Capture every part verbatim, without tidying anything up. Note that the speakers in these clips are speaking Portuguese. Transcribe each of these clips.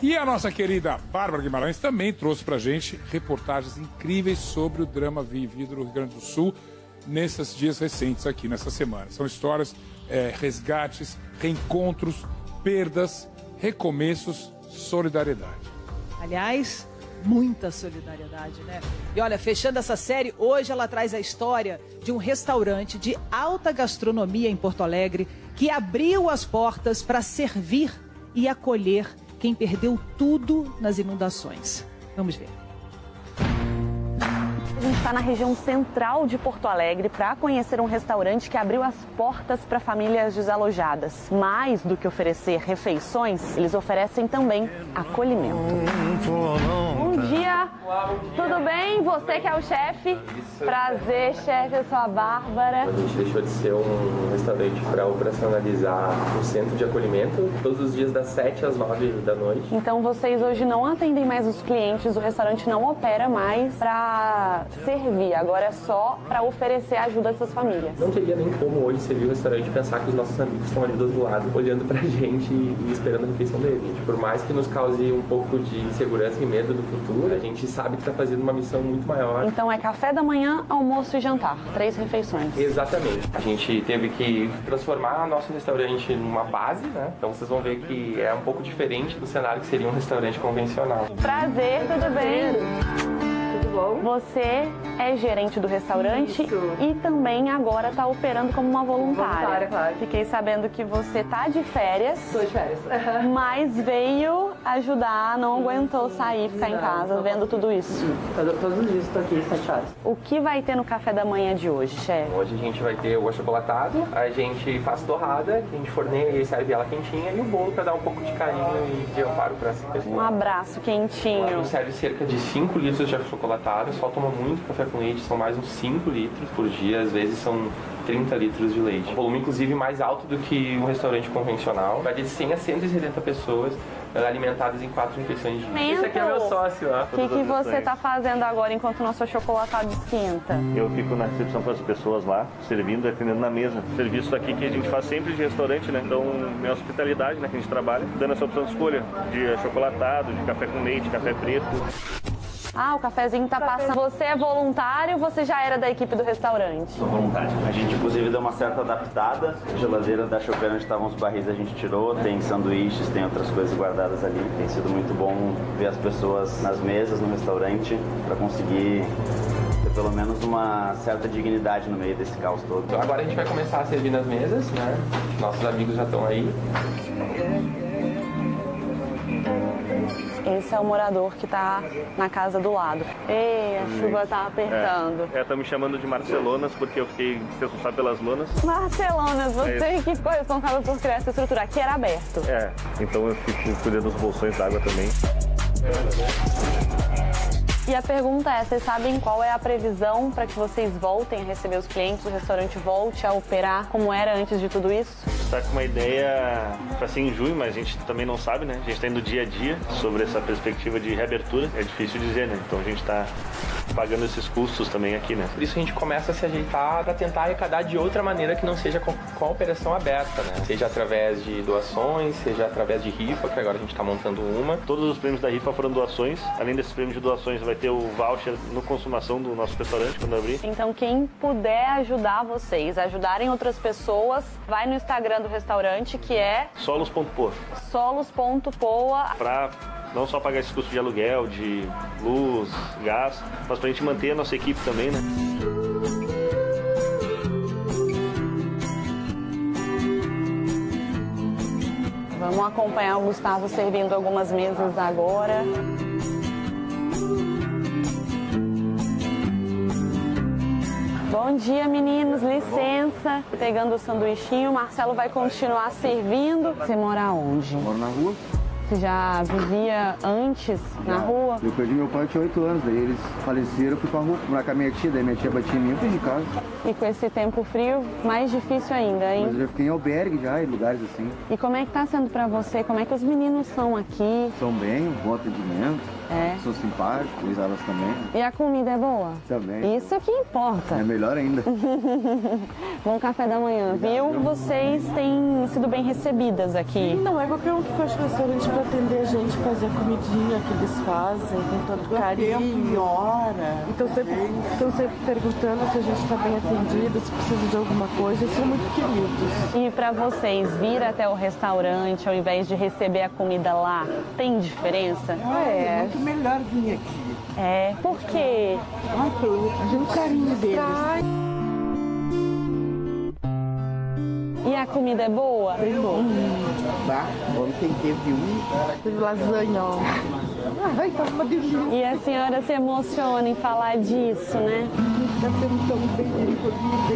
E a nossa querida Bárbara Guimarães também trouxe pra gente reportagens incríveis sobre o drama vivido no Rio Grande do Sul nesses dias recentes aqui, nessa semana. São histórias, é, resgates, reencontros, perdas, recomeços, solidariedade. Aliás, muita solidariedade, né? E olha, fechando essa série, hoje ela traz a história de um restaurante de alta gastronomia em Porto Alegre que abriu as portas para servir e acolher quem perdeu tudo nas inundações. Vamos ver. A gente está na região central de Porto Alegre para conhecer um restaurante que abriu as portas para famílias desalojadas. Mais do que oferecer refeições, eles oferecem também acolhimento. Bom dia, tudo bem? Você que é o chefe? Prazer, chefe, eu sou a Bárbara. A gente deixou de ser um restaurante para operacionalizar um centro de acolhimento todos os dias das sete às nove da noite. Então vocês hoje não atendem mais os clientes, o restaurante não opera mais para servir, agora é só para oferecer ajuda a essas famílias. Não teria nem como hoje servir o restaurante e pensar que os nossos amigos estão ali do outro lado, olhando pra gente e esperando a refeição deles. Por mais que nos cause um pouco de insegurança e medo do futuro, a gente sabe que está fazendo uma missão muito maior. Então é café da manhã, almoço e jantar, três refeições. Exatamente. A gente teve que transformar nosso restaurante numa base, né? Então vocês vão ver que é um pouco diferente do cenário que seria um restaurante convencional. Prazer, tudo bem? Você é gerente do restaurante. Isso. E também agora está operando como uma voluntária. Voluntária, claro. Fiquei sabendo que você tá de férias. Estou de férias. Mas veio ajudar, não aguentou sair, ficar não, em casa, não, vendo não. tudo isso. Todo, todos os dias estou aqui, sete horas. O que vai ter no café da manhã de hoje, chefe? Hoje a gente vai ter o achocolatado, a gente faz torrada, a gente forneia e serve ela quentinha, e o bolo para dar um pouco de carinho e de amparo para essa pessoa. Um abraço quentinho. A gente serve cerca de cinco litros de achocolatado. Só toma muito café com leite, são mais uns cinco litros por dia, às vezes são trinta litros de leite. Um volume, inclusive, mais alto do que um restaurante convencional. Vai de cem a cento e setenta pessoas alimentadas em quatro refeições de dia. Esse aqui é meu sócio, ó. O que, que você está fazendo agora enquanto o nosso achocolatado esquenta? Eu fico na recepção com as pessoas lá, servindo e atendendo na mesa. Serviço aqui que a gente faz sempre de restaurante, né? Então, minha hospitalidade, né, que a gente trabalha, dando essa opção de escolha de achocolatado, de café com leite, café preto. Ah, o cafezinho tá passando. Você é voluntário ou você já era da equipe do restaurante? Sou voluntário. A gente, inclusive, deu uma certa adaptada. A geladeira da chopeira onde estavam os barris a gente tirou. Tem sanduíches, tem outras coisas guardadas ali. Tem sido muito bom ver as pessoas nas mesas, no restaurante, para conseguir ter pelo menos uma certa dignidade no meio desse caos todo. Então, agora a gente vai começar a servir nas mesas, né? Nossos amigos já estão aí. Esse é o morador que tá na casa do lado. Ei, a chuva tá apertando. É, tá me chamando de Marcelonas porque eu fiquei responsável pelas lonas. Marcelonas, você é que ficou responsável por criar essa estrutura. Aqui era aberto. É, então eu fico cuidando dos bolsões d'água também. E a pergunta é, vocês sabem qual é a previsão para que vocês voltem a receber os clientes, o restaurante volte a operar como era antes de tudo isso? Está com uma ideia para ser em junho, mas a gente também não sabe, né? A gente está indo dia a dia sobre essa perspectiva de reabertura. É difícil dizer, né? Então a gente está pagando esses custos também aqui, né? Por isso a gente começa a se ajeitar para tentar arrecadar de outra maneira que não seja com, com a operação aberta, né? Seja através de doações, seja através de rifa, que agora a gente está montando uma. Todos os prêmios da rifa foram doações. Além desses prêmios de doações, vai ter o voucher no consumação do nosso restaurante quando abrir. Então quem puder ajudar vocês, ajudarem outras pessoas, vai no Instagram do restaurante, que é solos ponto poa. solos ponto poa. Para não só pagar esse custo de aluguel, de luz, gás, mas para a gente manter a nossa equipe também, né? Vamos acompanhar o Gustavo servindo algumas mesas agora. Bom dia, meninos, licença. Pegando o sanduichinho, o Marcelo vai continuar servindo. Você mora onde? Eu moro na rua. Você já vivia antes na rua? Eu perdi meu pai, tinha oito anos, daí eles faleceram, eu fui pra rua morar com a minha tia, daí minha tia batia em mim, eu fui de casa. E com esse tempo frio, mais difícil ainda, hein? Mas eu já fiquei em albergue já, em lugares assim. E como é que tá sendo pra você? Como é que os meninos são aqui? São bem, um bom atendimento. É. São simpáticos, elas também. E a comida é boa? Também. Isso que importa. É melhor ainda. Bom café da manhã, viu? Vocês têm sido bem recebidas aqui. Não é qualquer um que faz restaurante para atender a gente, fazer a comidinha que eles fazem, com todo carinho. Hora. Então sempre, estão sempre perguntando se a gente está bem atendido, se precisa de alguma coisa. Eles são muito queridos. E para vocês, vir até o restaurante ao invés de receber a comida lá, tem diferença? Ah, é. É muito melhor vir aqui. É, por quê? Ah, pelo a gente carinho deles. E a comida é boa? Bem bom. Bah, ontem teve um, teve lasanha, ó. Ai, tá uma delícia. E a senhora se emociona em falar disso, né? Tá sendo tão bem comida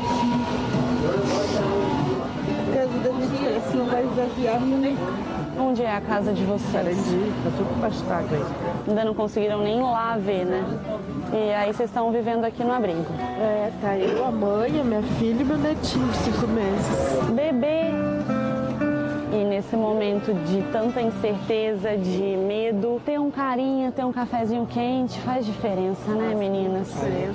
aqui. A casa da gente assim, não vai exagerar muito. Onde é a casa de vocês? Sarandi, tá tudo pastado aí. Ainda não conseguiram nem lá ver, né? E aí vocês estão vivendo aqui no abrigo. É, tá eu, a mãe, a minha filha e meu netinho de cinco meses. Bebê! E nesse momento de tanta incerteza, de medo, ter um carinho, ter um cafezinho quente faz diferença, né, meninas?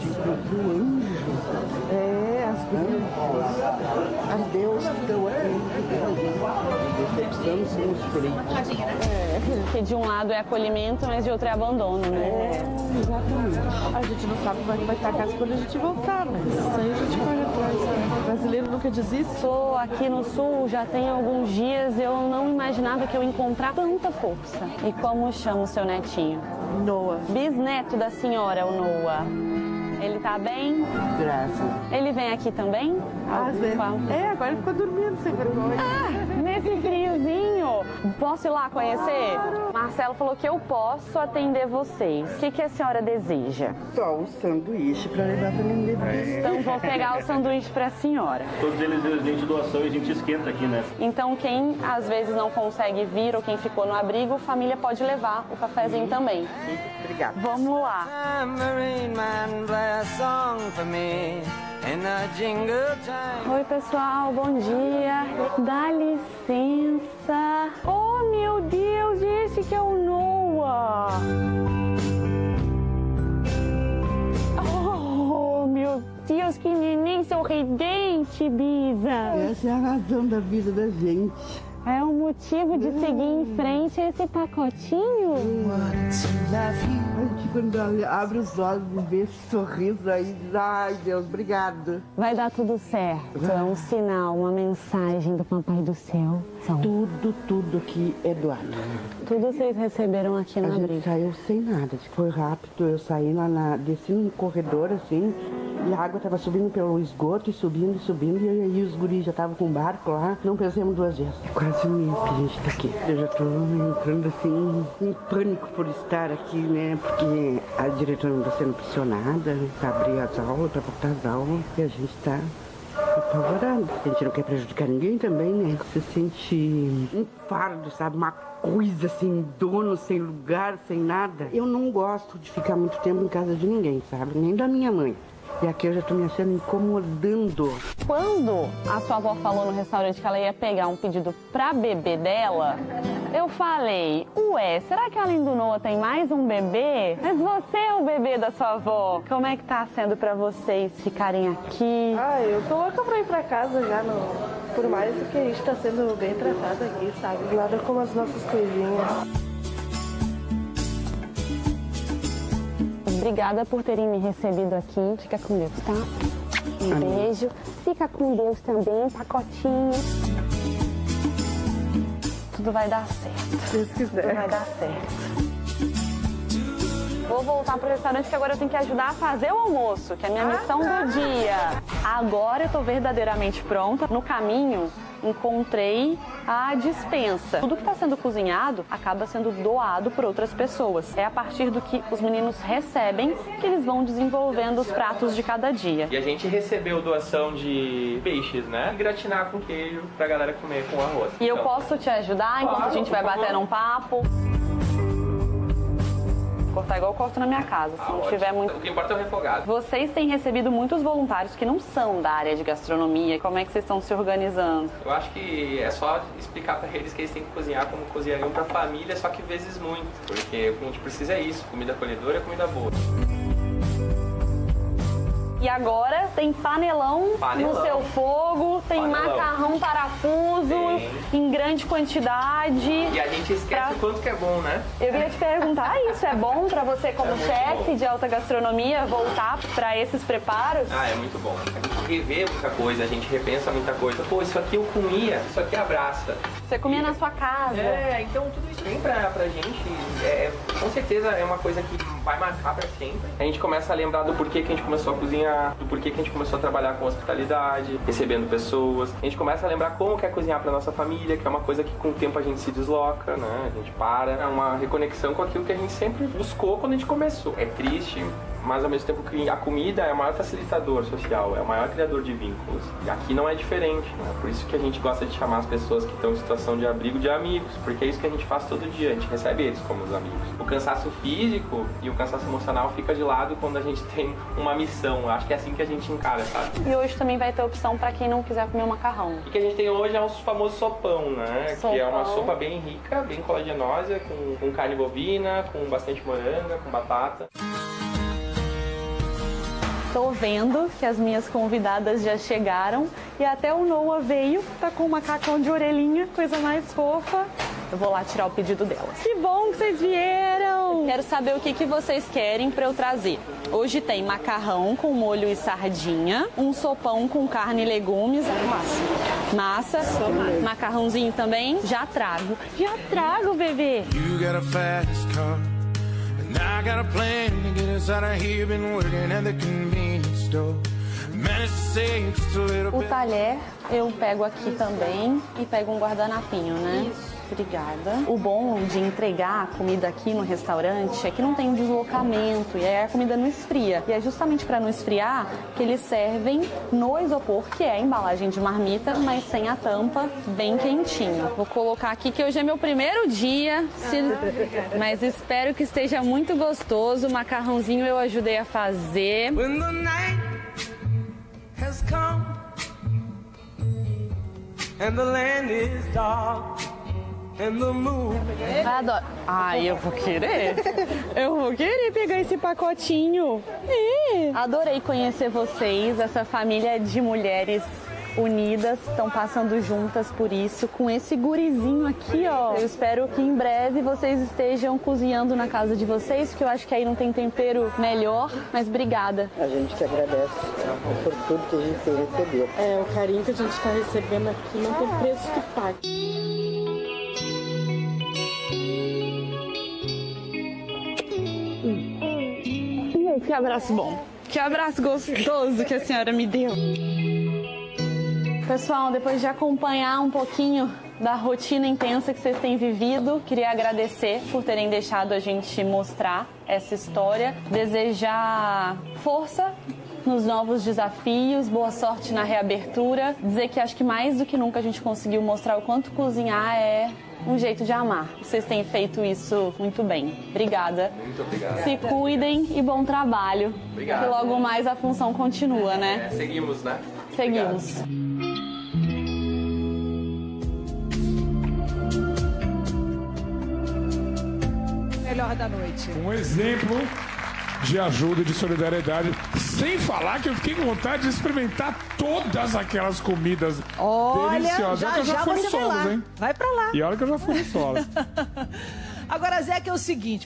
É, as Deus, as Deus que estão aqui. Decepçamos somos felizes. É, porque de um lado é acolhimento, mas de outro é abandono, né? É, exatamente. A gente não sabe como é que vai estar a casa quando a gente voltar, mas isso aí a gente corre atrás. O brasileiro nunca desiste. Estou aqui no sul já tem alguns dias, eu não imaginava que eu ia encontrar tanta força. E como chama o seu netinho? Noah. Bisneto da senhora, o Noah. Ele tá bem? Graças. Ele vem aqui também? Ah, Algum... é, agora ele ficou dormindo sem vergonha. Ah, nesse friozinho. Posso ir lá conhecer? Claro. Marcelo falou que eu posso atender vocês. O que, que a senhora deseja? Só um sanduíche pra levar pra mim beber. É. Então vou pegar o sanduíche pra senhora. Todos eles a gente doação e a gente esquenta aqui, né? Então quem às vezes não consegue vir ou quem ficou no abrigo, a família pode levar o cafezinho também. Obrigada. Vamos lá. Oi pessoal, bom dia. Dá licença. Oh meu Deus, esse que é o Noah. Oh meu Deus, que neném sorridente, Bisa. Essa é a razão da vida da gente. É um motivo de seguir em frente esse pacotinho? A gente, quando abre os olhos e vê esse sorriso aí, diz, ai Deus, obrigado. Vai dar tudo certo. É um sinal, uma mensagem do Papai do Céu. São. Tudo, tudo aqui é doado. Tudo vocês receberam aqui no abrigo. A gente saiu sem nada, foi rápido. Eu saí lá, na, desci num corredor assim, e a água estava subindo pelo esgoto e subindo e subindo, e aí os guris já estavam com um barco lá. Não pensamos duas vezes. É quase um mês que a gente está aqui. Eu já estou entrando assim em pânico por estar aqui, né? Porque a diretora não está sendo pressionada para abrir as aulas, para voltar às aulas, e a gente está apavorado. A gente não quer prejudicar ninguém também, né? Você sente um fardo, sabe? Uma coisa sem dono, sem lugar, sem nada. Eu não gosto de ficar muito tempo em casa de ninguém, sabe? Nem da minha mãe. E aqui eu já tô me achando incomodando. Quando a sua avó falou no restaurante que ela ia pegar um pedido pra bebê dela, eu falei, ué, será que além do Noah tem mais um bebê? Mas você é o bebê da sua avó. Como é que tá sendo pra vocês ficarem aqui? Ah, eu tô louca pra ir pra casa já, no... por mais que a gente tá sendo bem tratada aqui, sabe? Nada como as nossas coisinhas. Obrigada por terem me recebido aqui. Fica com Deus, tá? Um Amém. Beijo. Fica com Deus também, pacotinho. Tudo vai dar certo. Se Deus quiser. Tudo vai dar certo. Vou voltar pro restaurante que agora eu tenho que ajudar a fazer o almoço, que é a minha missão do dia. Agora eu tô verdadeiramente pronta. No caminho, encontrei a dispensa. Tudo que está sendo cozinhado acaba sendo doado por outras pessoas. É a partir do que os meninos recebem que eles vão desenvolvendo os pratos de cada dia. E a gente recebeu doação de peixes, né? Gratinar com queijo pra galera comer com arroz. E eu então, posso te ajudar enquanto claro, a gente vai bater um papo? Cortar igual eu corto na minha casa, se Ah, não ótimo. tiver muito... O que importa é o refogado. Vocês têm recebido muitos voluntários que não são da área de gastronomia. Como é que vocês estão se organizando? Eu acho que é só explicar pra eles que eles têm que cozinhar como cozinhariam pra família, só que vezes muito. Porque o que a gente precisa é isso, comida acolhedora e comida boa. E agora tem panelão, Panelão. no seu fogo, tem Panelão. macarrão parafuso Tem. em grande quantidade. E a gente esquece Pra- o quanto que é bom, né? Eu ia te perguntar, isso é bom pra você como É muito chefe bom. de alta gastronomia voltar pra esses preparos? Ah, é muito bom. A gente revê muita coisa, a gente repensa muita coisa. Pô, isso aqui eu comia, isso aqui abraça. Você comia na sua casa. É, então tudo isso vem pra, pra gente, é, com certeza é uma coisa que vai marcar pra sempre. A gente começa a lembrar do porquê que a gente começou a cozinhar, do porquê que a gente começou a trabalhar com hospitalidade, recebendo pessoas. A gente começa a lembrar como que é cozinhar pra nossa família, que é uma coisa que com o tempo a gente se desloca, né? A gente para. É uma reconexão com aquilo que a gente sempre buscou quando a gente começou. É triste, mas ao mesmo tempo que a comida é o maior facilitador social, é o maior criador de vínculos. E aqui não é diferente, né? Por isso que a gente gosta de chamar as pessoas que estão em situação de abrigo de amigos, porque é isso que a gente faz todo dia, a gente recebe eles como os amigos. O cansaço físico e o cansaço emocional fica de lado quando a gente tem uma missão. Eu acho que é assim que a gente encara, sabe? E hoje também vai ter opção pra quem não quiser comer o macarrão. O que a gente tem hoje é o famoso sopão, né? Sopão. Que é uma sopa bem rica, bem colagenosa, com, com carne bovina, com bastante moranga, com batata. Tô vendo que as minhas convidadas já chegaram e até o Noah veio, tá com um macacão de orelhinha, coisa mais fofa. Eu vou lá tirar o pedido dela. Que bom que vocês vieram! Quero saber o que, que vocês querem pra eu trazer. Hoje tem macarrão com molho e sardinha, um sopão com carne e legumes. Massa. Massa. Macarrãozinho também. Já trago. Já trago, bebê! You got a fast car, and I got a plan to get us out of here. Been working at the convenience store. Managed to save just a little O bit. talher eu pego aqui também e pego um guardanapinho, né? Isso. Obrigada. O bom de entregar a comida aqui no restaurante é que não tem um deslocamento e aí a comida não esfria. E é justamente para não esfriar que eles servem no isopor, que é a embalagem de marmita, mas sem a tampa, bem quentinho. Vou colocar aqui que hoje é meu primeiro dia, se... mas espero que esteja muito gostoso. O macarrãozinho eu ajudei a fazer. When the night has come and the land is dark and the moon. Adoro. Ai, eu vou querer. Eu vou querer pegar esse pacotinho. É. Adorei conhecer vocês, essa família de mulheres unidas, estão passando juntas por isso, com esse gurizinho aqui, ó. Eu espero que em breve vocês estejam cozinhando na casa de vocês, porque eu acho que aí não tem tempero melhor, mas obrigada. A gente que agradece por tudo que a gente recebeu. É, o carinho que a gente está recebendo aqui não tem preço que pague. Que abraço bom. Que abraço gostoso que a senhora me deu. Pessoal, depois de acompanhar um pouquinho da rotina intensa que vocês têm vivido, queria agradecer por terem deixado a gente mostrar essa história, desejar força nos novos desafios, boa sorte na reabertura, dizer que acho que mais do que nunca a gente conseguiu mostrar o quanto cozinhar é um jeito de amar. Vocês têm feito isso muito bem. Obrigada. Muito obrigado. Se cuidem e bom trabalho. Obrigado. E logo mais a função continua, né? É, seguimos, né? Seguimos. Obrigado. Melhor da noite. Um exemplo de ajuda e de solidariedade, sem falar que eu fiquei com vontade de experimentar todas aquelas comidas Olha, deliciosas. já, Olha que eu já, já fui você no vai Solos, lá. hein? Vai pra lá. E olha que eu já fui no Solos. Agora, Zé, que é o seguinte,